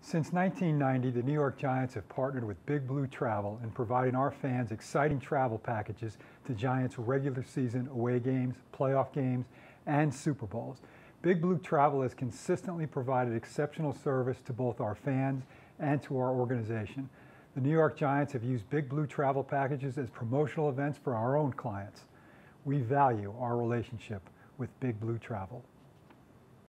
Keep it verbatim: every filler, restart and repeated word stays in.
Since nineteen ninety, the New York Giants have partnered with Big Blue Travel in providing our fans exciting travel packages to Giants regular season away games, playoff games, and Super Bowls. Big Blue Travel has consistently provided exceptional service to both our fans and to our organization. The New York Giants have used Big Blue Travel packages as promotional events for our own clients. We value our relationship with Big Blue Travel.